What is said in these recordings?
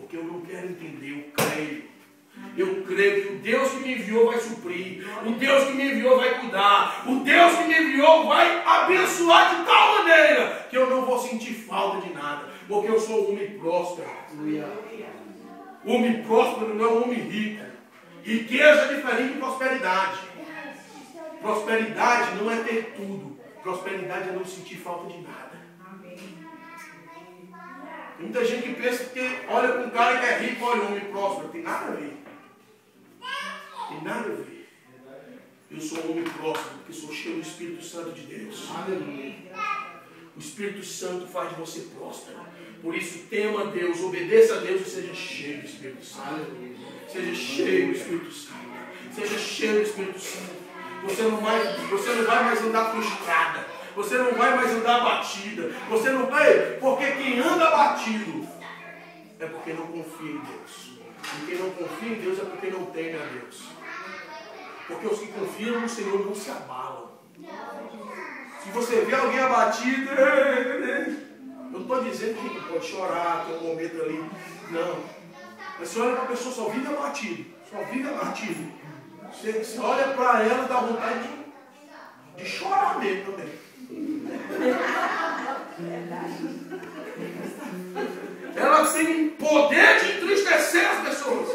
porque eu não quero entender, eu creio. Eu creio que o Deus que me enviou vai suprir, o Deus que me enviou vai cuidar, o Deus que me enviou vai abençoar de tal maneira que eu não vou sentir falta de nada, porque eu sou um homem próspero. Homem próspero não é um homem rico. Riqueza é diferente de prosperidade. Prosperidade não é ter tudo, prosperidade é não sentir falta de nada. Muita gente que pensa que olha para um cara que é rico, olha um homem próspero, tem nada a ver. Tem nada a ver. Eu sou um homem próspero porque sou cheio do Espírito Santo de Deus. Aleluia. O Espírito Santo faz de você próspero. Por isso, tema a Deus, obedeça a Deus e seja cheio do Espírito Santo. Aleluia. Seja cheio do Espírito Santo. Seja cheio do Espírito Santo. Você não vai mais andar frustrada. Você não vai mais andar abatida. Você não vai, porque quem anda abatido é porque não confia em Deus. E quem não confia em Deus é porque não teme a Deus. Porque os que confiam no Senhor não se abalam. Se você vê alguém abatido, eu não estou dizendo que pode chorar, tem um momento ali. Não. Mas você olha para a pessoa, só vive abatido. Só vive abatido. Você olha para ela e dá vontade de chorar mesmo também. Ela tem poder de entristecer as pessoas.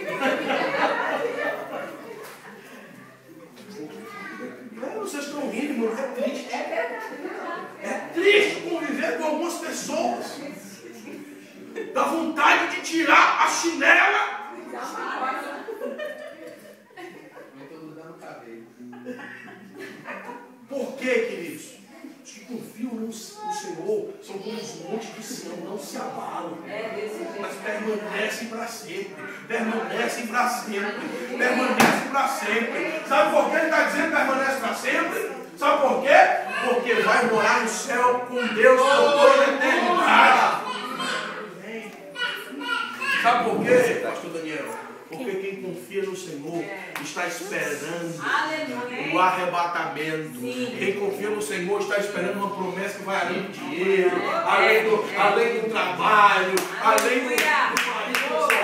Vocês estão rindo, mas é triste. É triste conviver com algumas pessoas. Dá vontade de tirar a chinela. Por quê, queridos? Os que confiam no Senhor são como os montes de Sião, não se abalam, mas permanecem para sempre. Permanecem para sempre. Permanecem para sempre. Sabe por que ele está dizendo permanece para sempre? Sabe por quê? Porque vai morar no céu com Deus por toda a eternidade. Sabe por quê, pastor Daniel? Porque quem confia no Senhor está esperando o arrebatamento. Quem confia no Senhor está esperando uma promessa que vai além do dinheiro, além do trabalho, além do marido.